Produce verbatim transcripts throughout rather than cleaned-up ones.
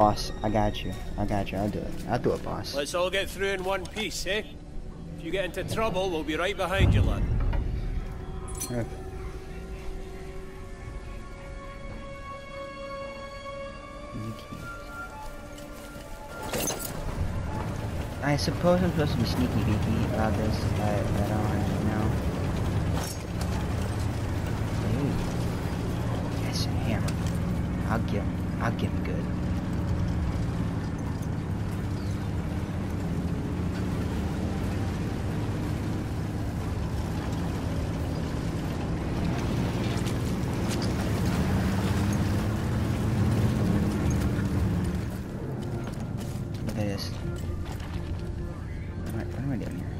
Boss, I got you. I got you. I'll do it. I'll do it, boss. Let's all get through in one piece, eh? If you get into trouble, we'll be right behind you, lad. Okay. I suppose I'm supposed to be sneaky beaky about this, but I don't actually know. Ooh. Yes, a hammer. I'll get him. I'll get him good. Look at this. What am I, what am I doing here?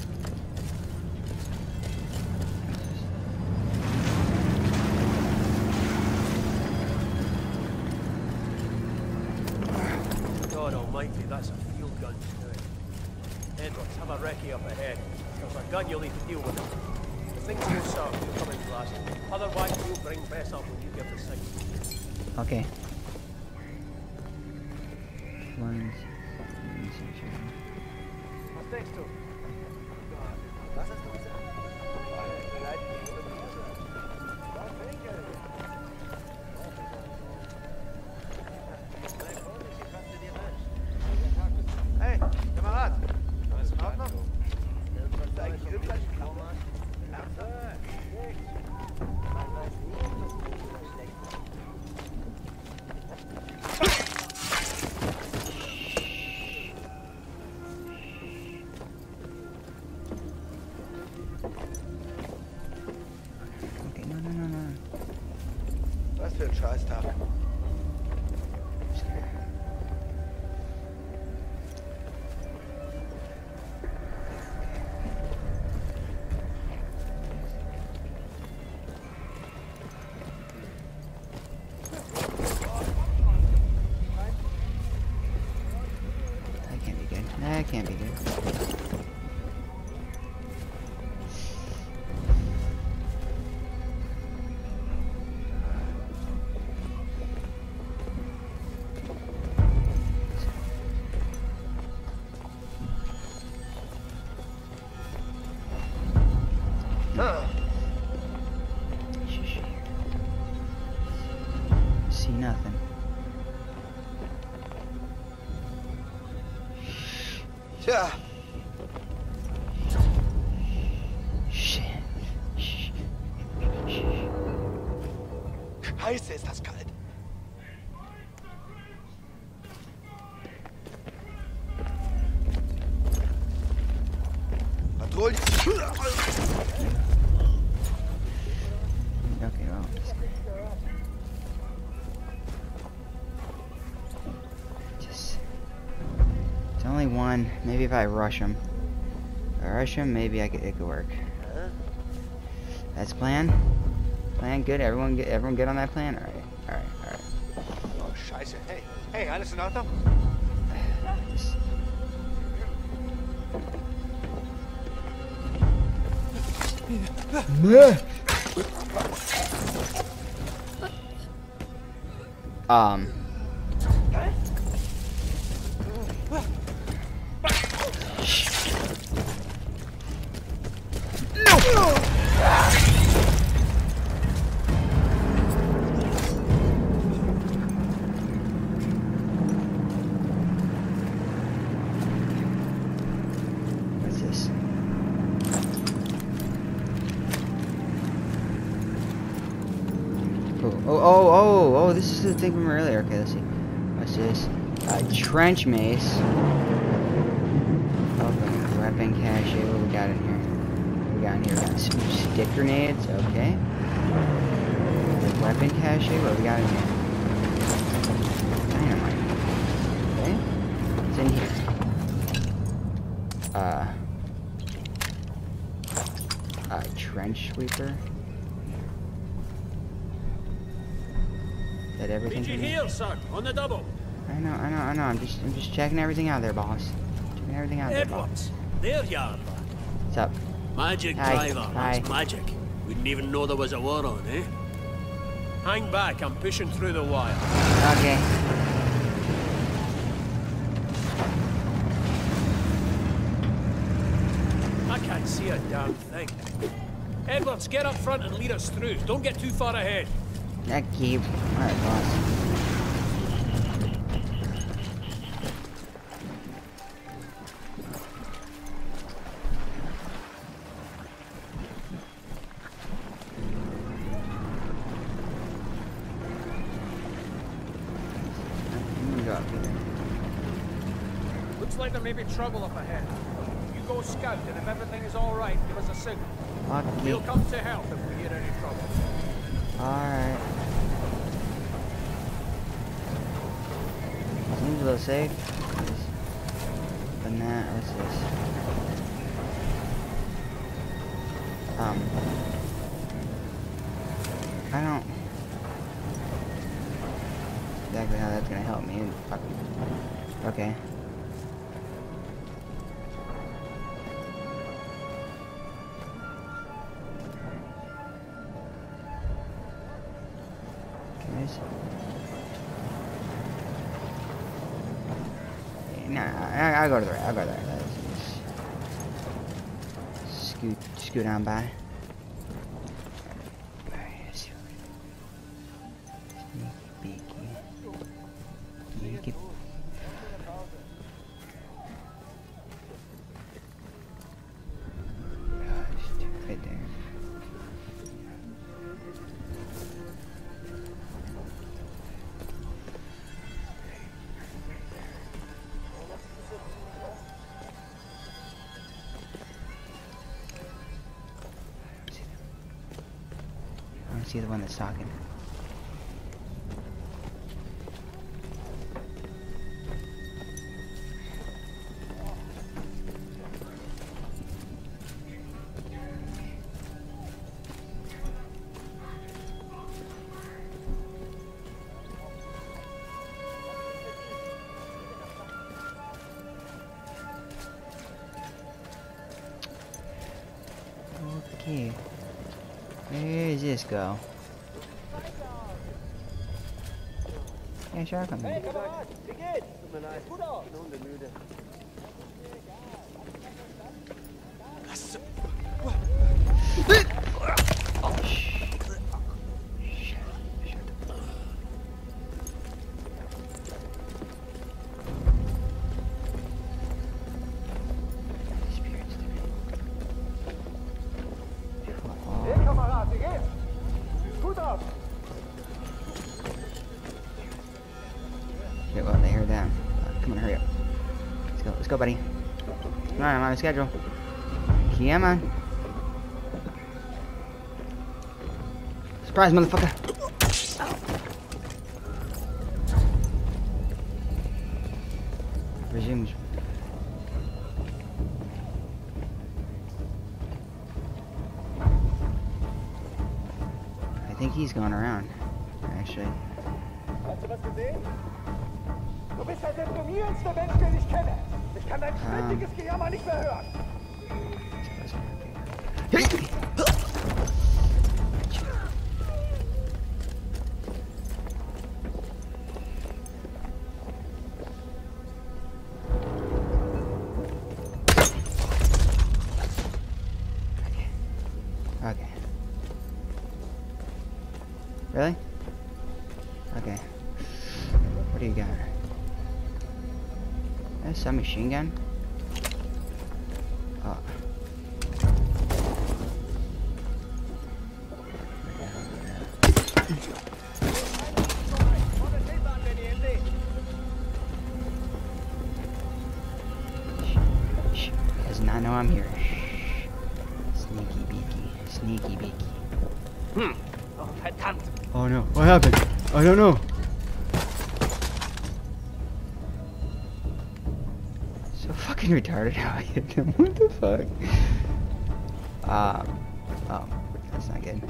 God almighty, that's a field gun. Edwards, have a recce up ahead. There's a gun you'll need to deal with. The thing's here, sir, coming fast. Otherwise, we'll bring Bess up when you give the signal. Okay. One's... Was denkst du? Was hast du gesagt? Hey, Kamerad! Alles in Ordnung? Ist eigentlich irgendwas schlau, Mann? Ernsthaft? Man weiß nie, ob das gut oder schlecht ist. Okay, no, no, no, no. Was für ein Scheißtag. That can't be good. That can't be good. Ah. Shh. See nothing. Tja, Shit. Shh. Shh. Scheiße, ist das kalt. Patrouille. Okay, well. Just. It's only one. Maybe if I rush him. If I rush him, maybe I could, it could work. That's plan. Plan good. Everyone get everyone good on that plan. All right. All right. All right. Oh, Scheiße. Hey, hey, alles in Ordnung? Just- Um. What's this? Oh, oh, oh, oh, oh, this is the thing from earlier. Okay, let's see. What's this? A trench mace. Oh, weapon cache. What we got in here? What we got in here? We got some stick grenades. Okay. Weapon cache. What we got in here? Dynamite. Okay. What's in here? Uh. A trench sweeper. That everything. Need you here, sir, on the double. I know, I know, I know. I'm just, I'm just checking everything out there, boss. Checking everything out there, boss. Edwards, there you are. What's up? Magic Hi, driver, hi. that's magic. Wouldn't even know there was a war on, eh? Hang back, I'm pushing through the wire. Okay. see a damn thing. Edwards, get up front and lead us through. Don't get too far ahead. That keep. Alright, boss. Looks like there may be trouble up ahead. You go scout, and if everything is all right, give us a signal. Okay. We'll come to help if we hear any trouble. Alright. Seems a little safe. But nah, what's this? Um. I don't. Exactly how that's gonna help me. Fuck. Okay. Nah, I, I'll go to the right. I'll go to the right. Let's just scoot, scoot on by. Sneaky beaky. Sneaky. Right there. I want to see the one that's talking. Okay. Where does this go? Yeah, sure, come in. Shit, well, they heard that. Uh, come on, hurry up. Let's go, let's go, buddy. Come on, I'm on the schedule. Come on. Surprise, motherfucker. Resumes. I think he's going around, actually. Hast du was gesehen? Du bist der deprimierendste Mensch, den ich kenne. Ich kann dein ständiges Gejammer nicht mehr hören. Okay. Really? Okay. What do you got? That's a submachine gun? Oh. Shh. He does not know I'm here. Shh. Sneaky beaky. Sneaky beaky. Hmm. Oh, verdammt. Oh no, what happened? I don't know. So fucking retarded how I hit him. What the fuck? Um, oh, that's not good.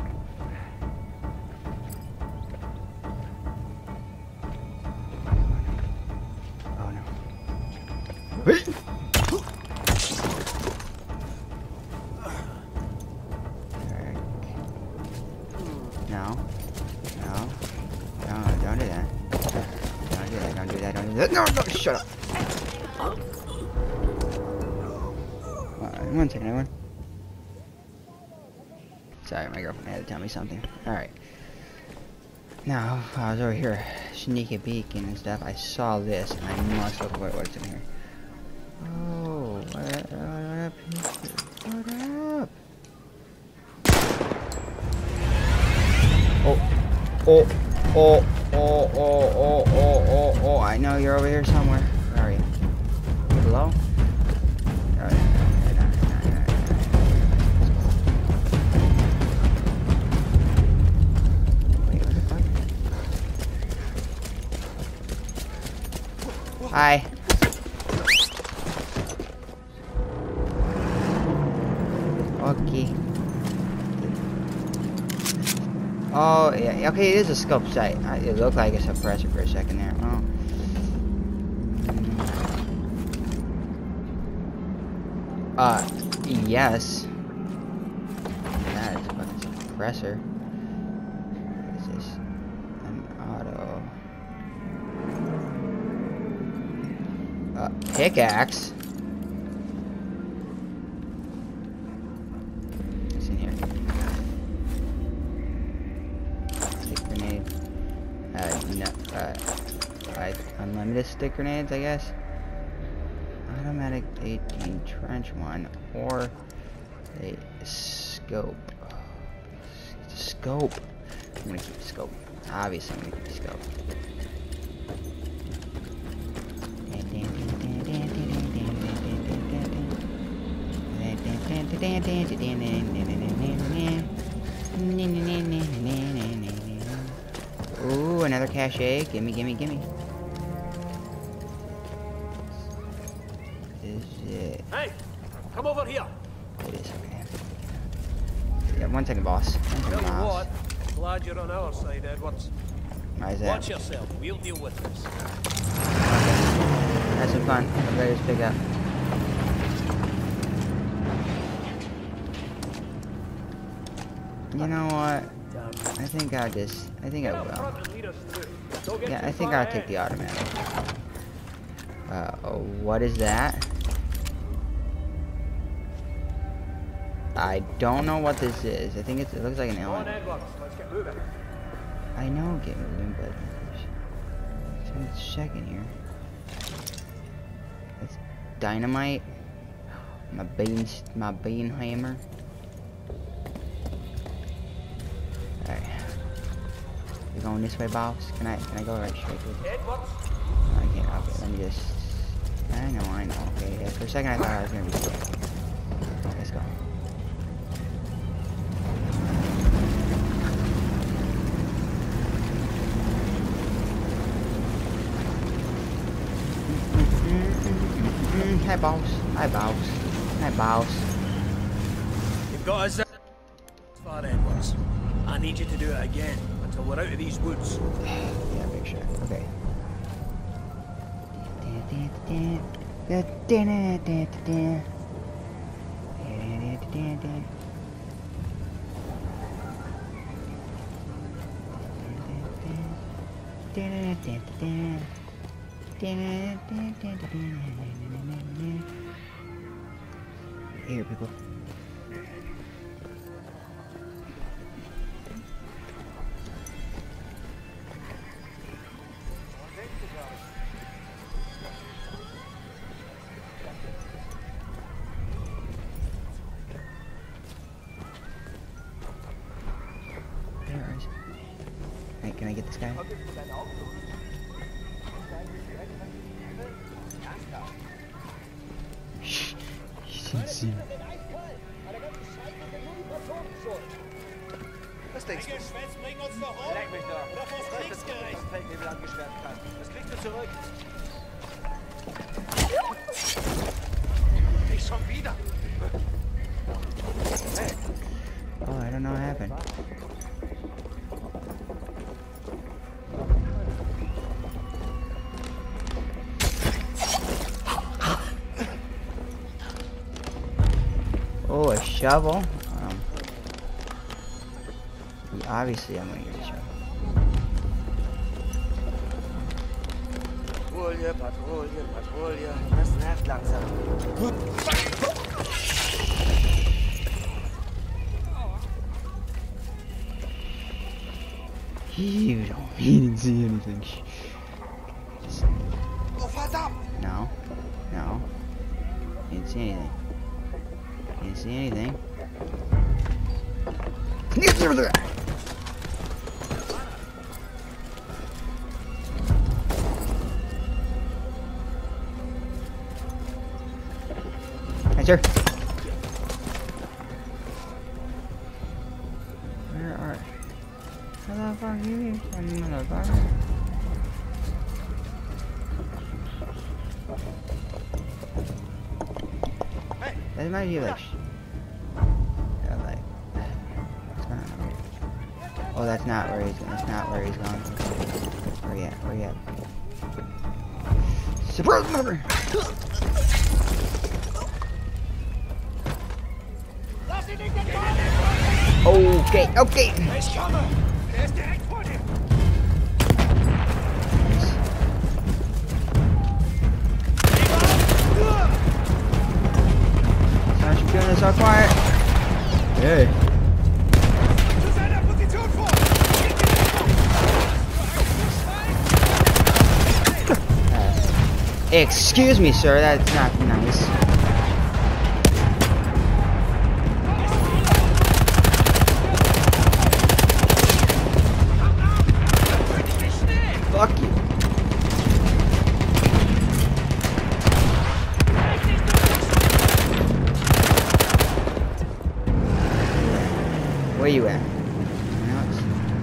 Oh no. Wait! No. No. No, don't do that. Don't do that, don't do that, don't do that. No, no, shut up. Uh, one second, everyone. Sorry, my girlfriend had to tell me something. Alright. Now, I was over here sneaking peeking and stuff. I saw this, and I must look what, what's in here. Oh, what, what up? What up? Oh, oh, oh, oh, oh, oh, oh, oh, oh. I know you're over here somewhere. Where are you? Hello? Alright. Hi. Okay. Oh, yeah. Okay, it is a scope sight. It looked like a suppressor for a second there. Oh. Uh, yes. That is a fucking suppressor. What is this? An auto. Uh, pickaxe. What's in here? Stick grenade. Uh, no. Uh, like unlimited stick grenades, I guess. Automatic eighteen trench one or a scope. It's a scope. I'm gonna keep the scope. Obviously, I'm gonna keep the scope. Ooh, another cache. Gimme, gimme, gimme. Is it? Hey, come over here. It is okay. Yeah, one second, boss. One Tell second, you boss. what, glad you're on our side, Edwards. Why is that? Watch yourself. We'll deal with this. Have some fun. I'm ready to pick up. You know what? I think I'll just. I think I Get up will. front and lead us through. Don't get Yeah, too I think far I'll take ahead. the automatic. Uh, oh, what is that? I don't know what this is. I think it's, it looks like an Come on, alien. Edwards. Let's get moving. I know get moving, but it's second here. It's dynamite. My bean, my bean hammer. Alright. You going this way, boss? Can I, can I go right straight to it? Edwards. I can't. Okay, let me just. I know, I know. Okay, yeah, for a second I thought I was gonna be sick. Let's go. Hi, boss. Hi, boss. Hi, boss. You've got us far, Edwards. I need you to do it again until we're out of these woods. Yeah, big shot. Okay. Here, people. There is. Hey, can I get this guy? Shh. He's sincere. Was denkst du? Geschwätz, bring uns doch um! Leck mich doch. Oder vors Das Kriegsgericht! Feldwebel angeschwärmt hat. Das kriegst du zurück. Nicht schon wieder. Hey. Oh, I don't know what happened. Oh, a shovel. Um, obviously, I'm gonna get a shovel. Patrouille, Patrouille, Patrouille. Das nervt langsam. You don't even see anything. Just, Oh, verdammt! no. No. You didn't see anything. You didn't see anything. Hi, sir. Where are... How the fuck are you, motherfucker? Hey! That might be like... Yeah, like... What's going on? Oh, that's not where he's going. That's not where he's going. Where you at? Where you at? Surprise, mother! Okay, okay. Ich komme! Er ist direkt vor dir! Aren't you feeling so quiet? Hey. Zu seiner Position vor! Uh, excuse me, sir. That's not nice. Fuck you. Where you at? Alex?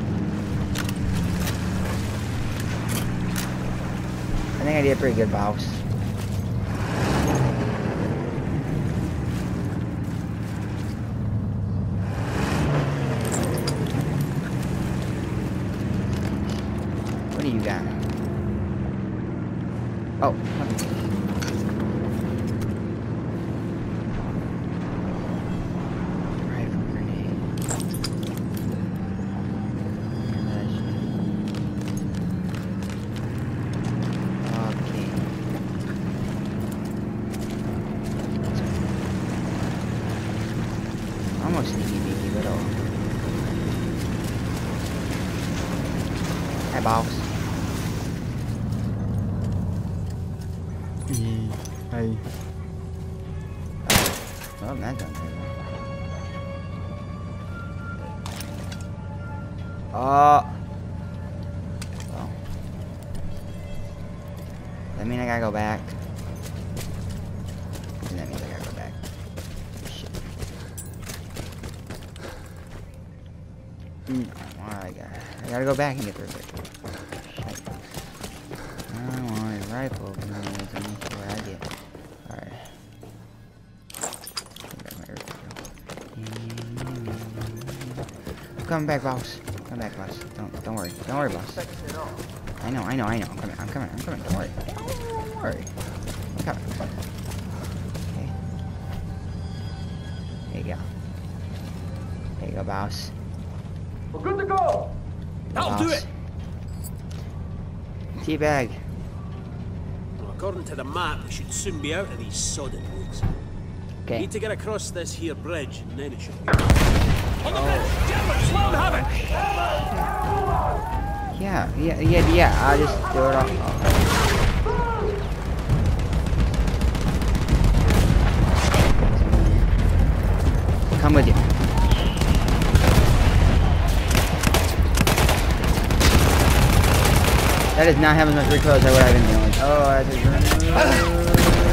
I think I did a pretty good, boss. What do you got? Oh, okay. Rifle grenade. Okay. Almost sneaky beaky, but oh. Hi, boss. Hey. Well, that's not good. Oh. Well. That mean I gotta go back. And that means I gotta go back. Shit. No, I gotta, I gotta go back and get the repair. Shit. I want a rifle. Where I get. Alright. I'm coming back, boss. Come back, boss. Don't don't worry. Don't worry, boss. I know, I know, I know. I'm coming, I'm coming, I'm coming. Don't worry. Don't worry. I'm coming. Okay. There you go. There you go, boss. We're good to go! That'll do it! Teabag. Well, according to the map, we should soon be out of these sodded woods. Okay. Need to get across this here bridge, and then it should be... On the bridge! Germans, let 'em have it! Yeah, yeah, yeah, yeah. I'll just do it off. Come with you. That is not having as much recoil as I would have been doing. Oh, I just...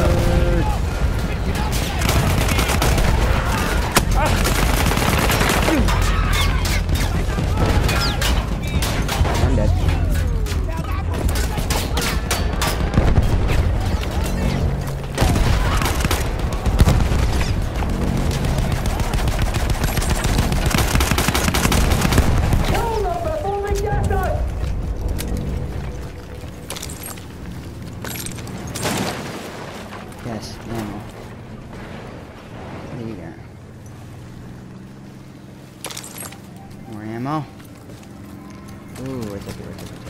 I'm dead. Yes, ammo. What do you got? More ammo. Ooh, what's up here? What's up here?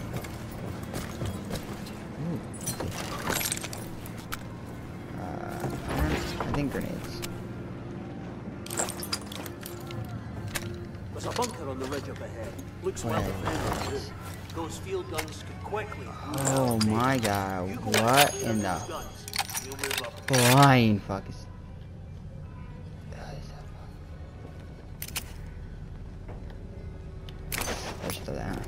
Ooh. Uh, I think grenades. There's a bunker on the ridge above. up ahead. Looks well Whatever. defended too. Those field guns could quickly. Oh my god, You go what clear in those the guns. We'll move up. flying fuck is... Let's do that.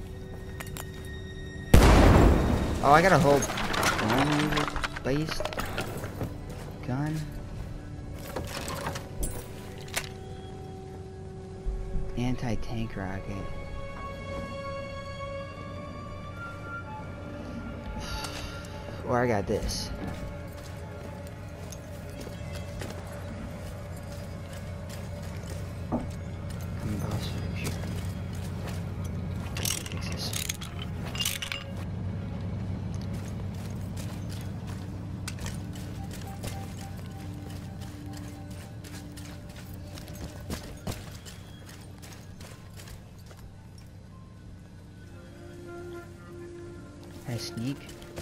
Oh, I got a whole dome based gun. Anti-tank rocket. Or I got this. Combustion. Fix this. Can I sneak?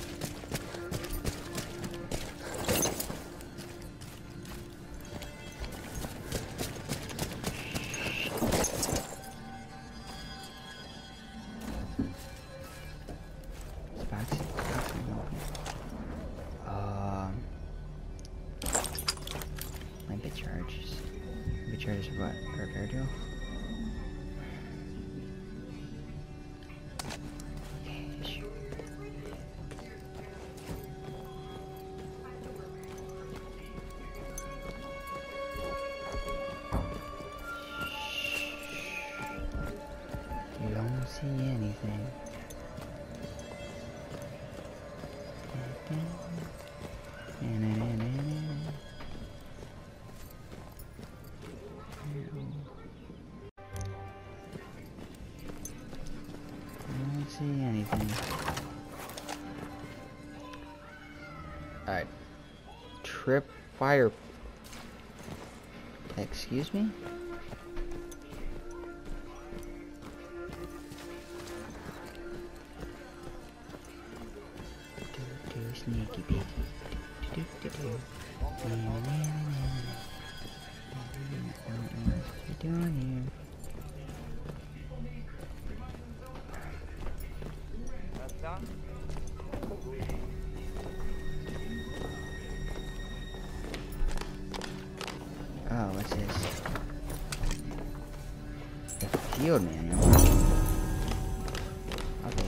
Um, limpet charges. Limpet charges for what? Repair tool? Okay, shoot. You don't see anything. I don't see anything. Alright. Trip fire. Excuse me? Do, do, sneaky peeky. Do, do, do. Na, na, na, na, na. I don't know what you're doing here. Oh, what's this? The field manual. Okay.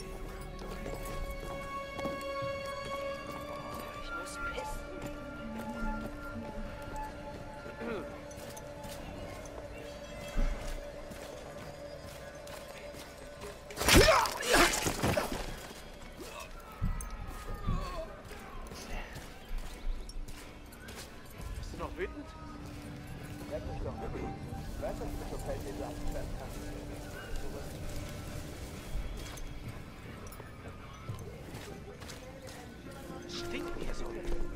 Bist du noch wütend? Merk dich doch. Ich weiß, dass du so fällt, wie du absperren kannst. Stinkt mir so.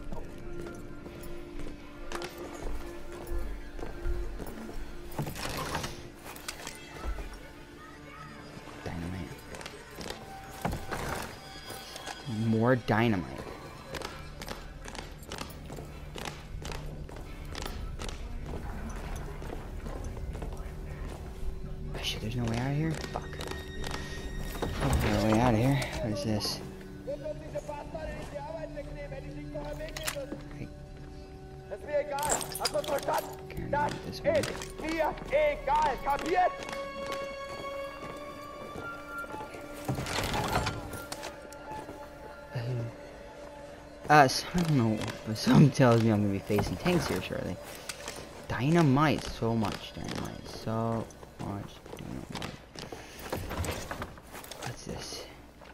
Dynamite. More dynamite. Oh, shit, there's no way out of here? Fuck. Oh, there's no way out of here. What is this? Hey, Das ist mir egal. Hast du uns verstanden? can't Das do this one. ist mir egal. Kapiert? Uh, so, I don't know, but something tells me I'm gonna be facing tanks here shortly. Dynamite, so much dynamite, so much dynamite. What's this?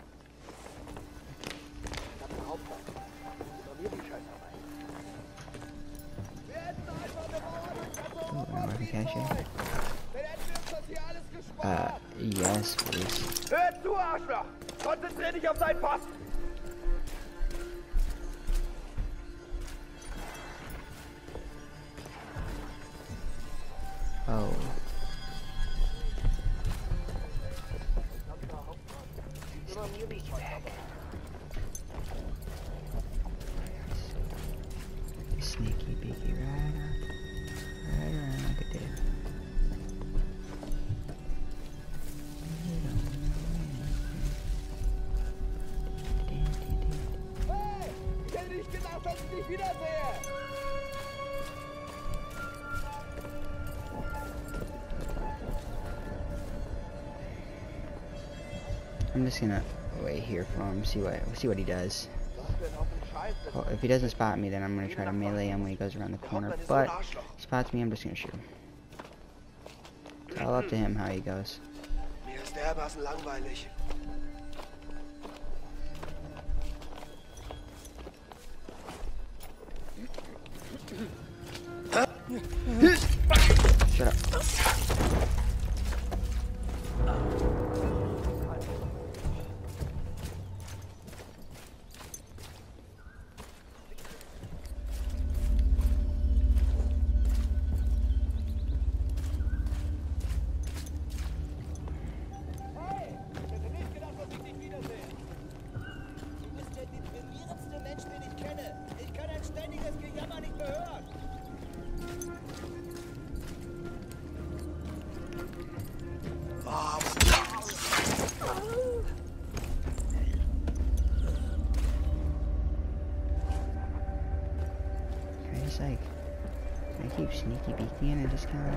Oh, am I cache? Uh, yes, please. Hör zu, Arschloch! Konzentrier dich auf deinen Posten! Oh. Sneaky peeky back. Sneaky peeky right on. Right around like a dip. dich wiedersehe! I'm just gonna wait here for him, see what see what he does. Well, if he doesn't spot me, then I'm gonna try to melee him when he goes around the corner. But if he spots me, I'm just gonna shoot him. It's all up to him how he goes. Mir ist dermaßen langweilig. Shut up. Like, I keep sneaky beaking and just kind of.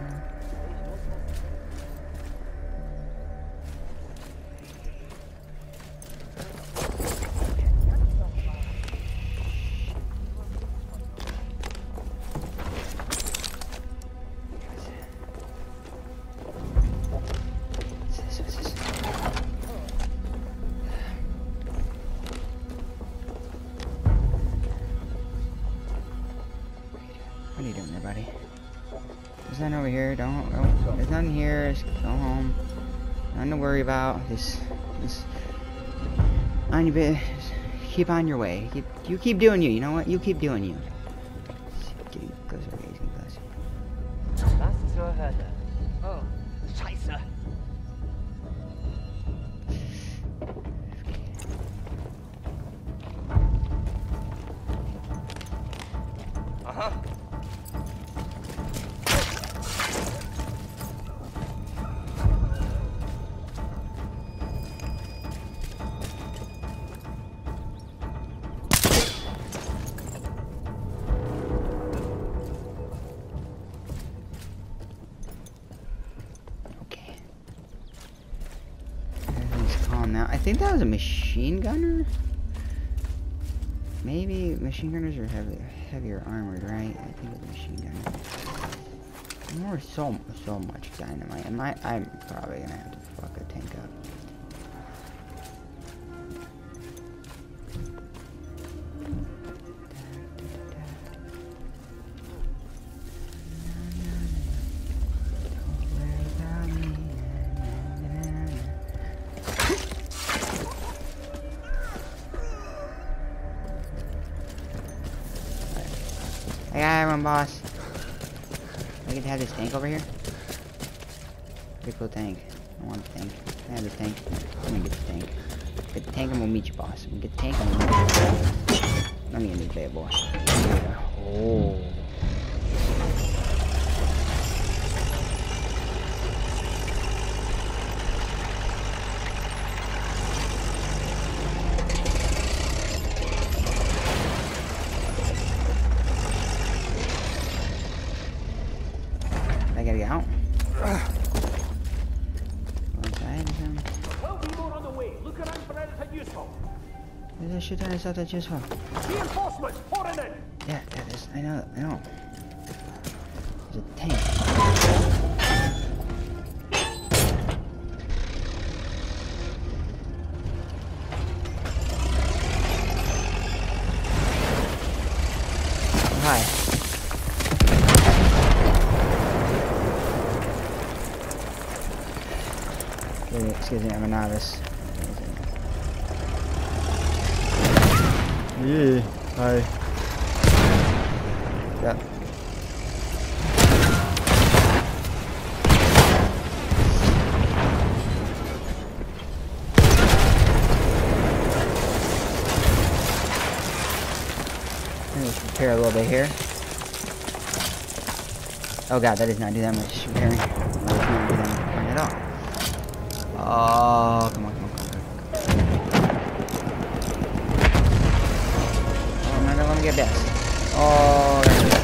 What are you doing there, buddy? There's nothing over here. Don't. don't there's nothing here. Just go home. Nothing to worry about. Just, just on your bit. Keep on your way. Keep, you keep doing you. You know what? You keep doing you. Getting closer. Getting closer. Was zur Hölle? Oh, Scheiße. Aha. Now, I think that was a machine gunner. Maybe machine gunners are heavy, heavier armored, right? I think it was a machine gunner. More so so much dynamite. Am I? I'm probably gonna have to fuck a tank up. I got everyone, boss. I get to have this tank over here. Pretty cool tank. I want the tank. Can I have this tank? I'm gonna get the tank. Get the tank and we'll meet you, boss. I'm gonna get the tank and we'll meet you. Let me get this bad boy. Oh. I gotta get out. Well, we more on the way. Look around for anything useful. There's a shit ton of stuff that's useful. Reinforcements pouring in. Yeah, that is. I know. I know. There's a tank. Hi. Excuse me, I'm a novice. Yeah, hi. Yep. Let's repair a little bit here. Oh god, that does not do that much repairing. That does not do that much repairing at all. Oh, come on, come on, come on, come on. Oh, I'm not gonna let me get this. Oh, there we go.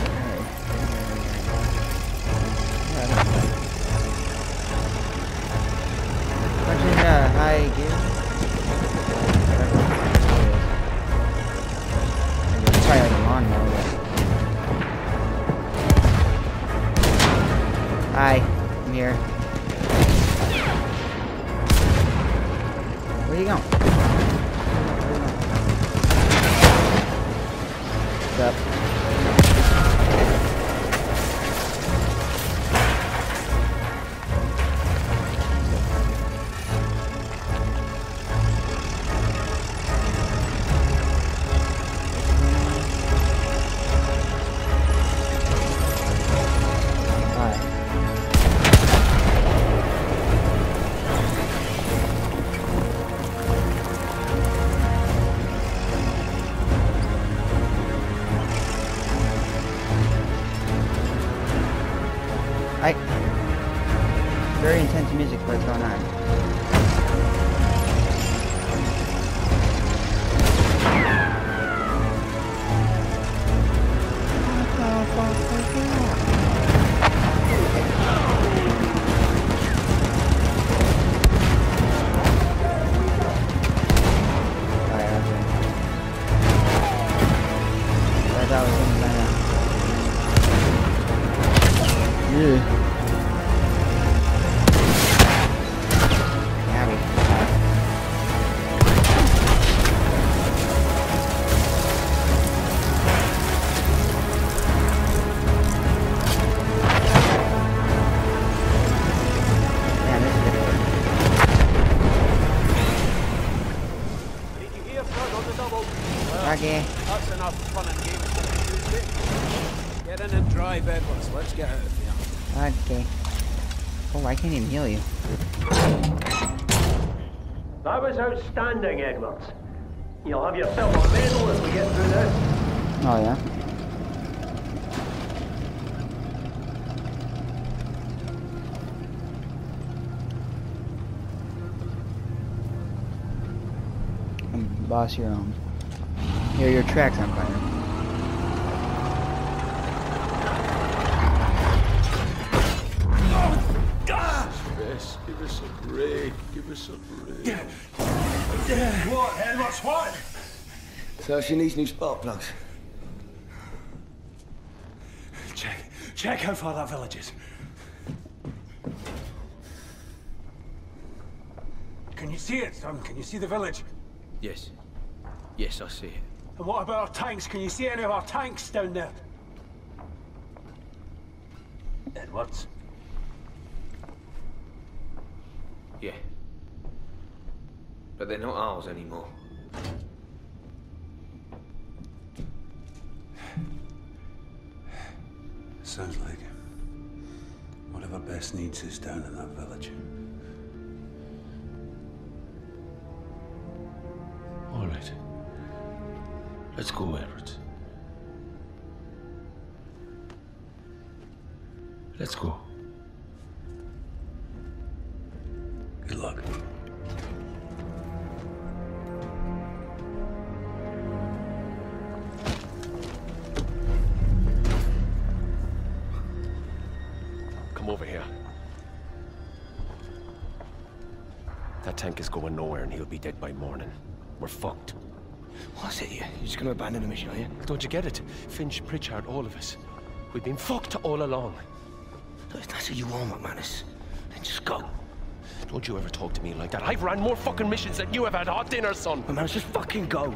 Punching the high gear. It's probably like a lawnmower. Hi, I'm here. Where are you going? What's up? I very intense music for what's going on. Yeah. Okay. That's enough fun and games for Tuesday. Get in and drive, Edwards. Let's get out of here. Okay. Oh, I can't even heal you. That was outstanding, Edwards. You'll have yourself a medal as we get through this. Oh, yeah? Boss your own. Here, your track's on fire. Yes, give us a break. Give us a break. What, Edwards, what? So she needs new spark plugs. Check. Check how far that village is. Can you see it, son? Can you see the village? Yes. Yes, I see it. And what about our tanks? Can you see any of our tanks down there? Edwards? Yeah. But they're not ours anymore. Sounds like it. Whatever Bess needs is down in that village. All right. Let's go, Edward. Let's go. Good luck. Come over here. That tank is going nowhere and he'll be dead by morning. We're fucked. What's it you? You're just gonna abandon the mission, are you? Don't you get it? Finch, Pritchard, all of us. We've been fucked all along. Look, if that's what you want, McManus, then just go. Don't you ever talk to me like that. I've ran more fucking missions than you have had hot dinner, son. McManus, just fucking go.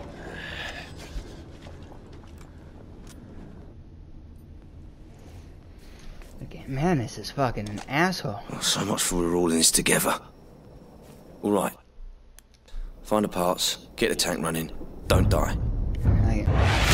Okay, man, this is fucking an asshole. Oh, so much for we're all in this together. All right. Find the parts, get the tank running, don't die. I,